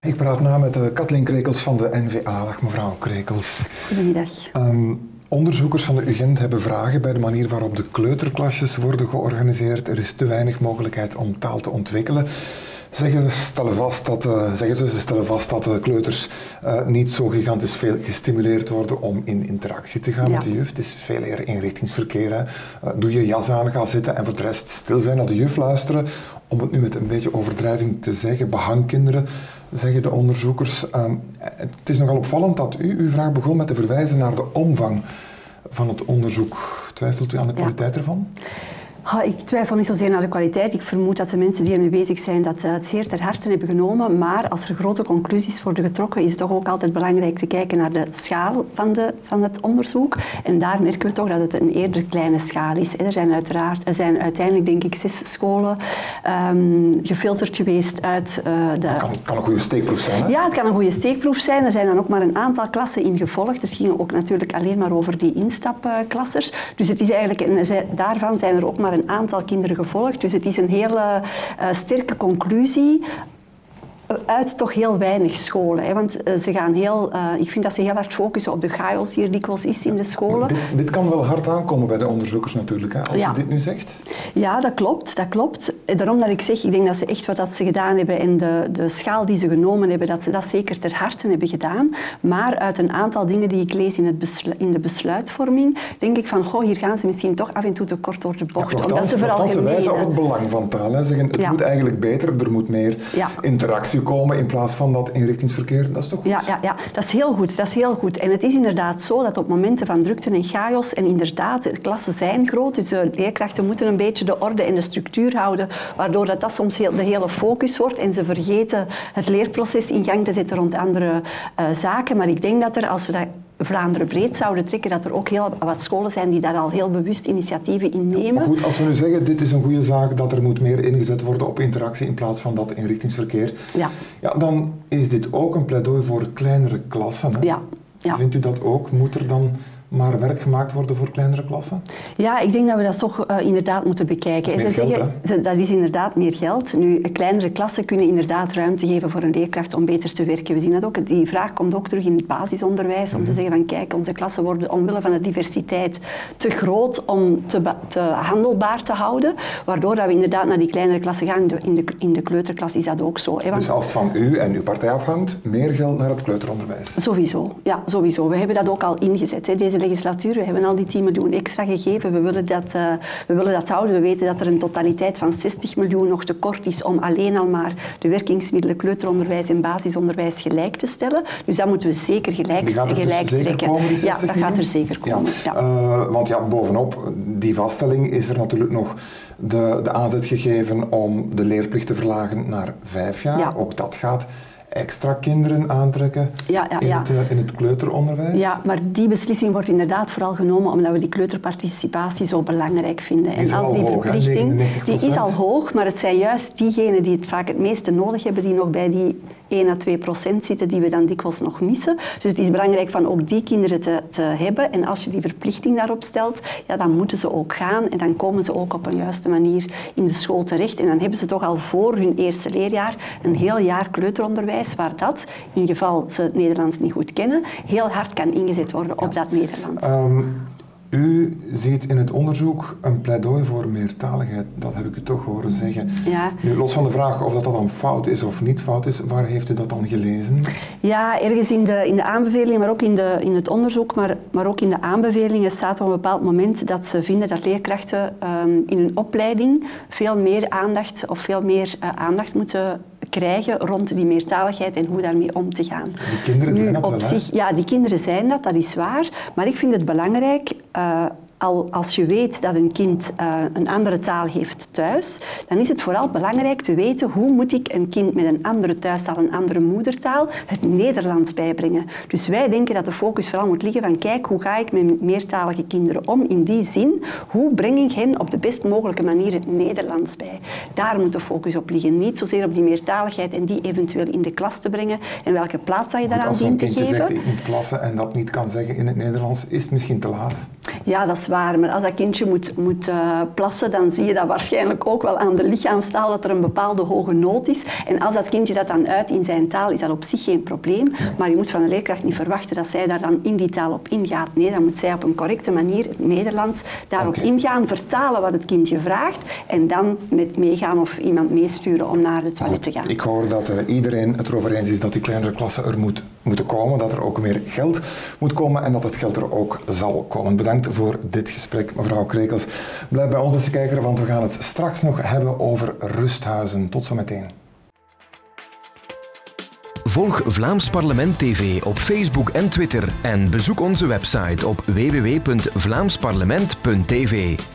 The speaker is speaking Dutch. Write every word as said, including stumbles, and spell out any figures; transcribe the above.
Ik praat na met uh, Kathleen Krekels van de N V A. Dag mevrouw Krekels. Goedemiddag. Um, onderzoekers van de U Gent hebben vragen bij de manier waarop de kleuterklasjes worden georganiseerd. Er is te weinig mogelijkheid om taal te ontwikkelen. Zeggen ze stellen vast dat, uh, zeggen ze, ze stellen vast dat de kleuters uh, niet zo gigantisch veel gestimuleerd worden om in interactie te gaan ja. met de juf. Het is veel eer eenrichtingsverkeer. Hè. Uh, doe je jas aan, ga zitten en voor de rest stil zijn naar de juf luisteren. Om het nu met een beetje overdrijving te zeggen, behangkinderen, zeggen de onderzoekers. Uh, het is nogal opvallend dat u uw vraag begon met te verwijzen naar de omvang van het onderzoek. Twijfelt u aan de kwaliteit ja. ervan? Ha, ik twijfel niet zozeer naar de kwaliteit. Ik vermoed dat de mensen die ermee bezig zijn dat uh, het zeer ter harte hebben genomen. Maar als er grote conclusies worden getrokken, is het toch ook altijd belangrijk te kijken naar de schaal van, de, van het onderzoek. En daar merken we toch dat het een eerder kleine schaal is. Er zijn, uiteraard, er zijn uiteindelijk, denk ik, zes scholen um, gefilterd geweest uit uh, de... Het kan, kan een goede steekproef zijn, hè? Ja, het kan een goede steekproef zijn. Er zijn dan ook maar een aantal klassen in gevolgd. Dus het ging ook natuurlijk alleen maar over die instapklassers. Dus het is eigenlijk, en er zijn, daarvan zijn er ook maar een aantal kinderen gevolgd. Dus het is een hele uh, sterke conclusie uit toch heel weinig scholen. Hè? Want uh, ze gaan heel, uh, ik vind dat ze heel hard focussen op de chaos die er dikwijls is in de scholen. Dit, dit kan wel hard aankomen bij de onderzoekers natuurlijk, hè, als ja. je dit nu zegt. Ja, dat klopt, dat klopt. Daarom dat ik zeg, ik denk dat ze echt wat dat ze gedaan hebben en de, de schaal die ze genomen hebben, dat ze dat zeker ter harte hebben gedaan. Maar uit een aantal dingen die ik lees in, het besluit, in de besluitvorming, denk ik van, goh, hier gaan ze misschien toch af en toe te kort door de bocht. Ja, omdat ze vooral ze wijzen op het belang van taal. Hè. Zeggen, het ja. moet eigenlijk beter, er moet meer ja. interactie komen in plaats van dat inrichtingsverkeer. Dat is toch goed? Ja, ja, ja, dat is heel goed. Dat is heel goed. En het is inderdaad zo dat op momenten van drukte en chaos, en inderdaad, de klassen zijn groot, dus de leerkrachten moeten een beetje de orde en de structuur houden, waardoor dat, dat soms heel, de hele focus wordt en ze vergeten het leerproces in gang te zetten rond andere uh, zaken. Maar ik denk dat er, als we dat Vlaanderen breed zouden trekken, dat er ook heel wat scholen zijn die daar al heel bewust initiatieven in nemen. Maar goed, als we nu zeggen, dit is een goede zaak, dat er moet meer ingezet worden op interactie in plaats van dat inrichtingsverkeer, ja. Ja, dan is dit ook een pleidooi voor kleinere klassen. Hè? Ja. Ja. Vindt u dat ook? Moet er dan maar werk gemaakt worden voor kleinere klassen? Ja, ik denk dat we dat toch uh, inderdaad moeten bekijken. Dat is, ze geld, zeggen, dat is inderdaad meer geld. Nu, kleinere klassen kunnen inderdaad ruimte geven voor een leerkracht om beter te werken. We zien dat ook. Die vraag komt ook terug in het basisonderwijs. Om mm. te zeggen van, kijk, onze klassen worden omwille van de diversiteit te groot om te, te handelbaar te houden. Waardoor dat we inderdaad naar die kleinere klassen gaan. In de, in de kleuterklas is dat ook zo. Hè? Want, dus als het van u en uw partij afhangt, meer geld naar het kleuteronderwijs? Sowieso, ja, sowieso. We hebben dat ook al ingezet, hè. Deze legislatuur. We hebben al die tien miljoen extra gegeven. We willen, dat, uh, we willen dat houden. We weten dat er een totaliteit van zestig miljoen nog tekort is om alleen al maar de werkingsmiddelen kleuteronderwijs en basisonderwijs gelijk te stellen. Dus dat moeten we zeker gelijk, die gaat er gelijk dus zeker trekken. Komen, die ja, dat miljoen? gaat er zeker komen. Ja. Ja. Uh, want ja, bovenop die vaststelling is er natuurlijk nog de, de aanzet gegeven om de leerplicht te verlagen naar vijf jaar. Ja. Ook dat gaat extra kinderen aantrekken ja, ja, ja. In, het, uh, in het kleuteronderwijs? Ja, maar die beslissing wordt inderdaad vooral genomen omdat we die kleuterparticipatie zo belangrijk vinden. Die is en als die hoog, verplichting, die is al hoog, maar het zijn juist diegenen die het vaak het meeste nodig hebben, die nog bij die één à twee procent zitten, die we dan dikwijls nog missen. Dus het is belangrijk van ook die kinderen te, te hebben. En als je die verplichting daarop stelt, ja, dan moeten ze ook gaan en dan komen ze ook op een juiste manier in de school terecht. En dan hebben ze toch al voor hun eerste leerjaar een heel jaar kleuteronderwijs, waar dat, in geval ze het Nederlands niet goed kennen, heel hard kan ingezet worden op ja. dat Nederlands. Um, u ziet in het onderzoek een pleidooi voor meertaligheid. Dat heb ik u toch horen zeggen. Ja. Nu, los van de vraag of dat, dat dan fout is of niet fout is, waar heeft u dat dan gelezen? Ja, ergens in de, in de aanbevelingen, maar ook in, de, in het onderzoek, maar, maar ook in de aanbevelingen staat op een bepaald moment dat ze vinden dat leerkrachten um, in hun opleiding veel meer aandacht of veel meer uh, aandacht moeten krijgen rond die meertaligheid en hoe daarmee om te gaan. Die kinderen nu, zijn dat op wel, zich, ja, die kinderen zijn dat, dat is waar. Maar ik vind het belangrijk, uh, al als je weet dat een kind uh, een andere taal heeft thuis, dan is het vooral belangrijk te weten hoe moet ik een kind met een andere thuistaal, een andere moedertaal, het Nederlands bijbrengen. Dus wij denken dat de focus vooral moet liggen van kijk, hoe ga ik met meertalige kinderen om? In die zin, hoe breng ik hen op de best mogelijke manier het Nederlands bij? Daar moet de focus op liggen. Niet zozeer op die meertaligheid en die eventueel in de klas te brengen en welke plaats dat je daaraan dient te geven. Als een kindje zegt ik moet klassen en dat niet kan zeggen in het Nederlands, is het misschien te laat. Ja, dat is waar. zwaar. Maar als dat kindje moet, moet uh, plassen, dan zie je dat waarschijnlijk ook wel aan de lichaamstaal dat er een bepaalde hoge nood is. En als dat kindje dat dan uit in zijn taal, is dat op zich geen probleem. Maar je moet van de leerkracht niet verwachten dat zij daar dan in die taal op ingaat. Nee, dan moet zij op een correcte manier het Nederlands daarop okay. ingaan, vertalen wat het kindje vraagt en dan met meegaan of iemand meesturen om naar het toilet te gaan. Ik hoor dat uh, iedereen het erover eens is dat die kleinere klassen er moet, moeten komen, dat er ook meer geld moet komen en dat het geld er ook zal komen. Bedankt voor dit gesprek, mevrouw Krekels. Blijf bij ons, beste kijker, want we gaan het straks nog hebben over rusthuizen. Tot zometeen. Volg Vlaams Parlement T V op Facebook en Twitter en bezoek onze website op w w w punt vlaams parlement punt t v.